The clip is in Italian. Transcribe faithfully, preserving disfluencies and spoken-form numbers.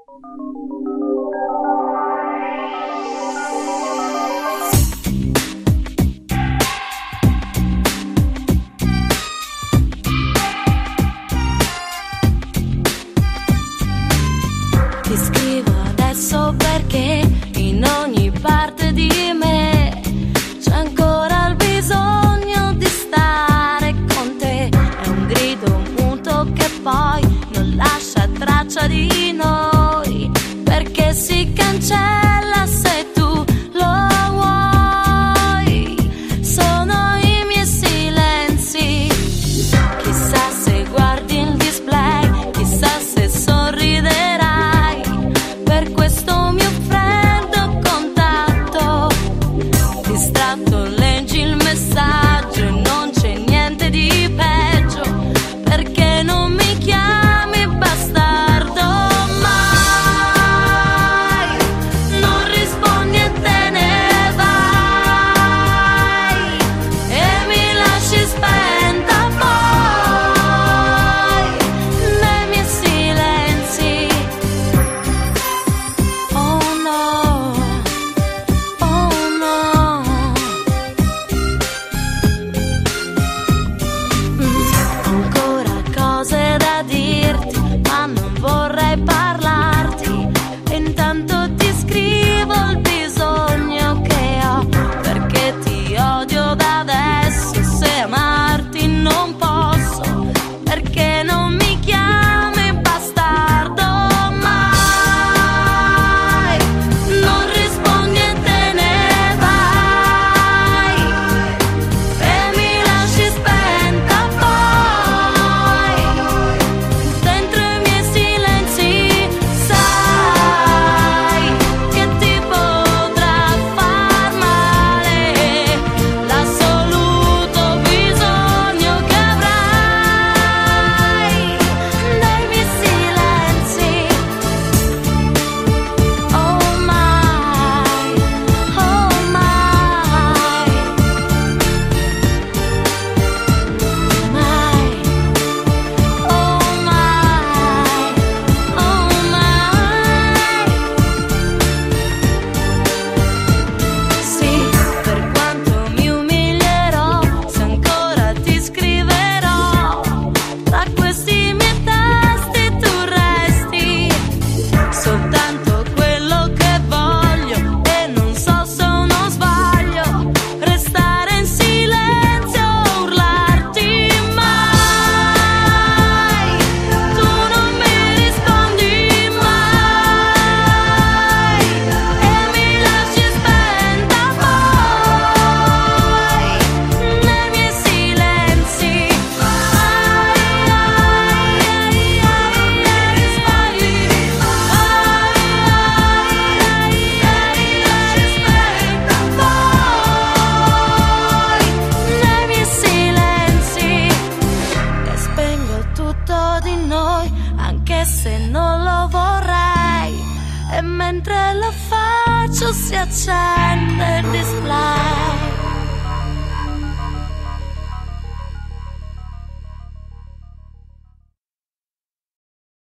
Ti scrivo adesso perché in ogni parte di me c'è ancora il bisogno di stare con te. È un grido muto che poi non lascia traccia di noi, perché si cancella se tu lo vuoi. Sono i miei silenzi, chissà se guardi il display, chissà se sorriderai per questo mio freddo contatto. Distratto leggi il messaggio e non c'è niente di peggio, perché non mi chiami bastardo mai. Non rispondi e te ne vai e mi lasci spenta poi nei miei silenzi. Oh no, oh no. Mm, ancora cose da dirti, ma non vorrei parlarti. E intanto ti scrivo il bisogno che ho, perché ti odio da adesso. Se amarti non posso, perché non mi chiami bastardo mai. Non rispondi e te ne vai e mi lasci spenta poi dentro i miei silenzi. Sai che ti potrà far male l'assoluto bisogno che avrai nei miei silenzi. Oh mai, oh mai, mai, oh mai, oh mai. Sì, per quanto mi umilierò, se ancora ti scriverò, tra questi miei tasti tu resti soltanto quello che voglio. E non so se è uno sbaglio restare in silenzio o urlarti mai. Tu non mi rispondi mai e mi lasci spenta poi nei miei silenzi. Ai, ai, ai, ai, ai, spari. Ai, ai, ai, lasci spenta poi nei miei silenzi. E spengo tutto di noi, anche se non lo vorrei. E mentre lo faccio si accende il display.